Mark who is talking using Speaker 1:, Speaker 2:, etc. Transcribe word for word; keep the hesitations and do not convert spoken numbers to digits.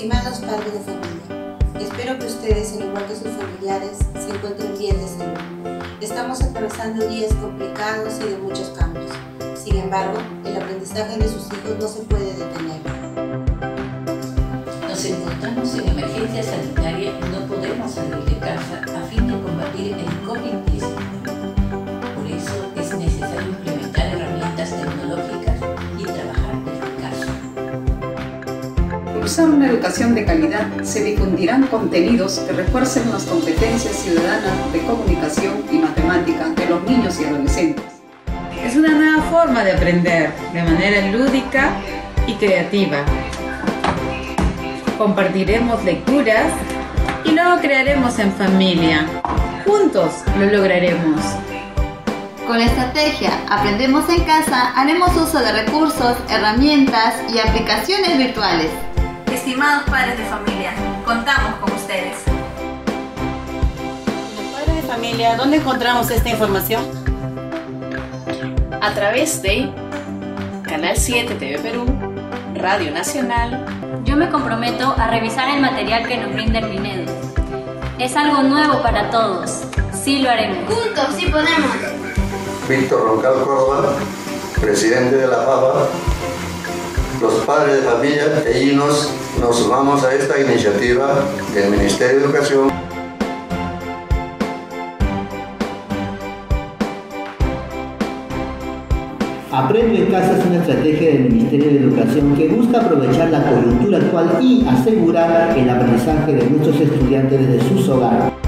Speaker 1: Estimados padres de familia, espero que ustedes, al igual que sus familiares, se encuentren bien de salud. Estamos atravesando días complicados y de muchos cambios. Sin embargo, el aprendizaje de sus hijos no se puede detener.
Speaker 2: Nos encontramos en emergencia sanitaria y no podemos salir de casa a fin de combatir el COVID diecinueve. Por eso es necesario implementar herramientas tecnológicas y trabajar eficaz.
Speaker 3: Por usar una educación de calidad, se difundirán contenidos que refuercen las competencias ciudadanas de comunicación y matemática de los niños y adolescentes.
Speaker 4: Es una nueva forma de aprender, de manera lúdica y creativa. Compartiremos lecturas y luego crearemos en familia. Juntos lo lograremos.
Speaker 5: Con la estrategia Aprendemos en Casa, haremos uso de recursos, herramientas y aplicaciones virtuales.
Speaker 6: Estimados padres de familia, contamos con ustedes.
Speaker 7: Los padres de familia, ¿dónde encontramos esta información?
Speaker 8: A través de Canal siete T V Perú, Radio Nacional.
Speaker 9: Yo me comprometo a revisar el material que nos brinda el Minedu. Es algo nuevo para todos. Sí lo haremos.
Speaker 5: Juntos sí podemos.
Speaker 10: Víctor Roncal Córdoba, presidente de la PAPA. Los padres de familia e nos, nos sumamos a esta iniciativa del Ministerio de Educación.
Speaker 11: Aprendo en Casa es una estrategia del Ministerio de Educación que busca aprovechar la coyuntura actual y asegurar el aprendizaje de nuestros estudiantes desde sus hogares.